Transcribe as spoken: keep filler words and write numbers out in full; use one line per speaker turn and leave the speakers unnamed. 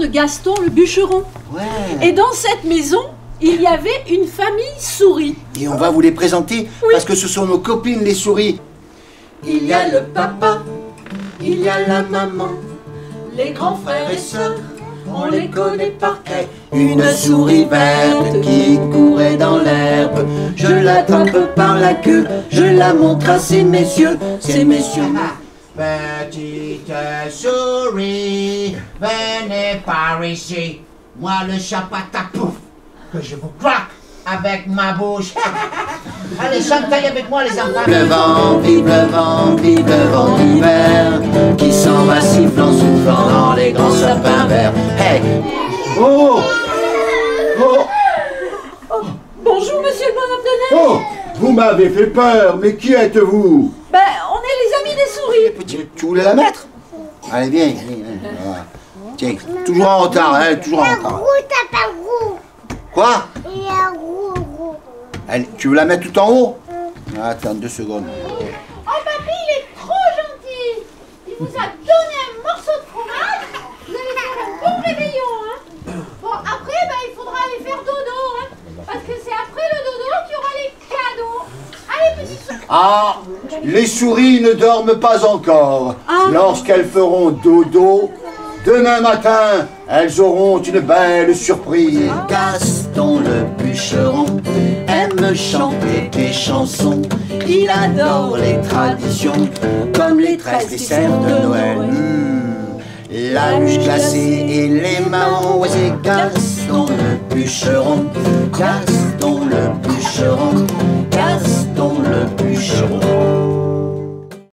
de Gaston le bûcheron.
Ouais.
Et dans cette maison, il y avait une famille souris.
Et on va vous les présenter,
Oui.
parce que ce sont nos copines les souris.
Il y a le papa, il y a la maman, les grands frères et sœurs, on les connaît par cœur. Une souris verte qui courait dans l'herbe, je l'attrape par la queue, je la montre à ces messieurs, ces messieurs.
Petite souris, venez par ici. Moi le chat patapouf, que je vous claque avec ma bouche. Allez, chantez avec moi les enfants.
Le vent, vive le vent, vive le vent d'hiver, qui s'en va sifflant, soufflant dans les grands sapins verts. Hey!
Oh Oh
Bonjour, monsieur le bonhomme de neige.
Oh Vous m'avez fait peur, mais qui êtes-vous?
Ben, on est les amis des souris.
Tu, tu voulais la mettre? Allez, viens, viens, viens. Voilà. Tiens, toujours en retard, hein, toujours en retard.
Roux, t'as pas roux.
Quoi?
Il est roux, roux.
Allez, tu veux la mettre tout en haut? Attends, deux secondes.
Oh papy, il est trop gentil. Il vous a donné un morceau de fromage. Vous allez faire un bon réveillon, hein. Bon, après, bah, il faudra aller faire dodo, hein. Parce que c'est après le dodo qu'il y aura les cadeaux. Allez, petit souris.
Ah, les souris ne dorment pas encore. Lorsqu'elles feront dodo, demain matin, elles auront une belle surprise.
Gaston le bûcheron aime chanter des chansons. Il adore les traditions, comme les treize desserts de Noël. Mmh, la bûche glacée et les marrons. Ouais, c'est Gaston le bûcheron, Gaston le bûcheron, Gaston le bûcheron.